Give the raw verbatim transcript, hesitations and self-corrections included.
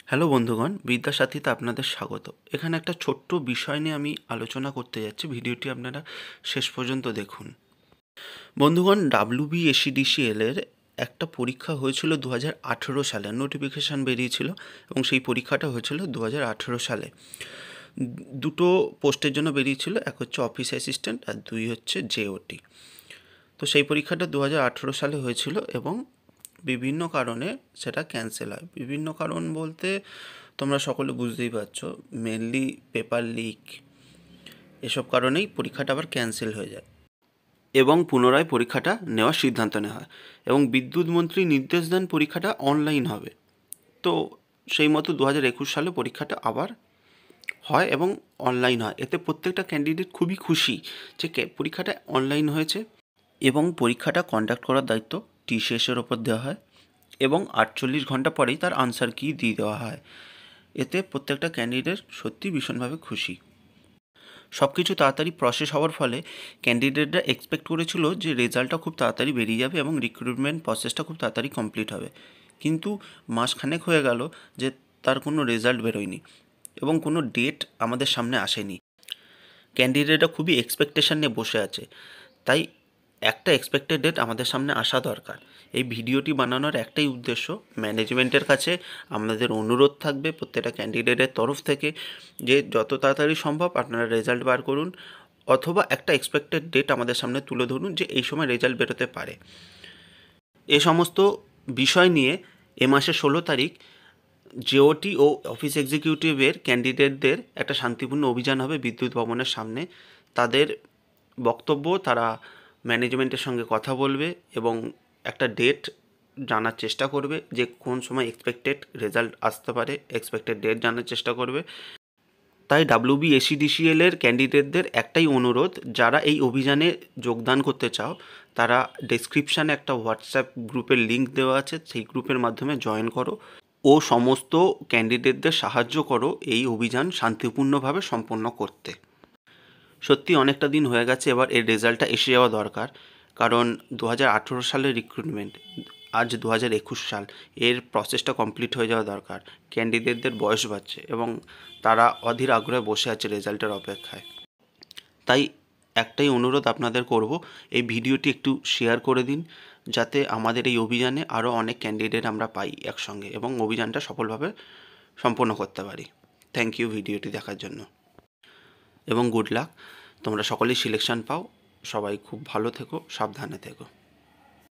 Hello বন্ধুগণ, বিদ্যাসাথীতে আপনাদের স্বাগত। এখানে একটা ছোট্ট বিষয় নিয়ে আমি আলোচনা করতে যাচ্ছি, ভিডিওটি আপনারা শেষ পর্যন্ত দেখুন। বন্ধুগণ, ডাব্লিউবিএসিডিসিএল এর একটা পরীক্ষা হয়েছিল দু হাজার আঠেরো সালে, নোটিফিকেশান বেরিয়েছিল এবং সেই পরীক্ষাটা হয়েছিল দু হাজার আঠেরো সালে। দুটো পোস্টের জন্য বেরিয়েছিল, এক হচ্ছে অফিস অ্যাসিস্ট্যান্ট আর দুই হচ্ছে জেওটি। তো সেই পরীক্ষাটা দু হাজার আঠেরো সালে হয়েছিল এবং বিভিন্ন কারণে সেটা ক্যান্সেল হয়। বিভিন্ন কারণ বলতে তোমরা সকলে বুঝতেই পারছো, মেনলি পেপার লিক, এসব কারণেই পরীক্ষাটা আবার ক্যান্সেল হয়ে যায় এবং পুনরায় পরীক্ষাটা নেওয়ার সিদ্ধান্ত নেওয়া হয় এবং বিদ্যুৎ মন্ত্রী নির্দেশ দেন পরীক্ষাটা অনলাইন হবে। তো সেই মতো দু হাজার একুশ সালে পরীক্ষাটা আবার হয় এবং অনলাইন হয়। এতে প্রত্যেকটা ক্যান্ডিডেট খুবই খুশি যে পরীক্ষাটা অনলাইন হয়েছে এবং পরীক্ষাটা কন্ডাক্ট করার দায়িত্ব টিসিএসের ওপর দেওয়া হয় এবং আটচল্লিশ ঘন্টা পরেই তার আনসার কি দিয়ে দেওয়া হয়। এতে প্রত্যেকটা ক্যান্ডিডেট সত্যি ভীষণভাবে খুশি। সব কিছু তাড়াতাড়ি প্রসেস হওয়ার ফলে ক্যান্ডিডেটরা এক্সপেক্ট করেছিল যে রেজাল্টটা খুব তাড়াতাড়ি বেরিয়ে যাবে এবং রিক্রুটমেন্ট প্রসেসটা খুব তাড়াতাড়ি কমপ্লিট হবে, কিন্তু মাসখানেক হয়ে গেল যে তার কোনো রেজাল্ট বেরোয়নি এবং কোনো ডেট আমাদের সামনে আসেনি। ক্যান্ডিডেটরা খুবই এক্সপেকটেশন নিয়ে বসে আছে, তাই একটা এক্সপেক্টেড ডেট আমাদের সামনে আসা দরকার। এই ভিডিওটি বানানোর একটাই উদ্দেশ্য, ম্যানেজমেন্টের কাছে আমাদের অনুরোধ থাকবে প্রত্যেকটা ক্যান্ডিডেটের তরফ থেকে যে যত তাড়াতাড়ি সম্ভব আপনারা রেজাল্ট বার করুন, অথবা একটা এক্সপেক্টেড ডেট আমাদের সামনে তুলে ধরুন যে এই সময় রেজাল্ট বেরোতে পারে। এ সমস্ত বিষয় নিয়ে এ মাসের ষোলো তারিখ জেওটি ও অফিস এক্সিকিউটিভের ক্যান্ডিডেটদের একটা শান্তিপূর্ণ অভিযান হবে বিদ্যুৎ ভবনের সামনে। তাদের বক্তব্য, তারা ম্যানেজমেন্টের সঙ্গে কথা বলবে এবং একটা ডেট জানার চেষ্টা করবে যে কোন সময় এক্সপেক্টেড রেজাল্ট আসতে পারে, এক্সপেক্টেড ডেট জানার চেষ্টা করবে। তাই ডাব্লিউবিএসিডিসিএল এর ক্যান্ডিডেটদের একটাই অনুরোধ, যারা এই অভিযানে যোগদান করতে চাও তারা ডেসক্রিপশানে একটা হোয়াটসঅ্যাপ গ্রুপের লিঙ্ক দেওয়া আছে, সেই গ্রুপের মাধ্যমে জয়েন করো ও সমস্ত ক্যান্ডিডেটদের সাহায্য করো এই অভিযান শান্তিপূর্ণভাবে সম্পন্ন করতে। সত্যি অনেকটা দিন হয়ে গেছে, এবার এর রেজাল্টটা এসে যাওয়া দরকার, কারণ দু হাজার আঠেরো সালের রিক্রুটমেন্ট, আজ দু হাজার একুশ সাল, এর প্রসেসটা কমপ্লিট হয়ে যাওয়া দরকার। ক্যান্ডিডেটদের বয়স বাড়ছে এবং তারা অধীর আগ্রহে বসে আছে রেজাল্টের অপেক্ষায়। তাই একটাই অনুরোধ আপনাদের করব, এই ভিডিওটি একটু শেয়ার করে দিন যাতে আমাদের এই অভিযানে আরও অনেক ক্যান্ডিডেট আমরা পাই একসঙ্গে এবং অভিযানটা সফলভাবে সম্পন্ন করতে পারি। থ্যাংক ইউ ভিডিওটি দেখার জন্য এবং গুড লাক। তোমরা সকলেই সিলেকশন পাও। সবাই খুব ভালো থেকো, সাবধানে থেকো।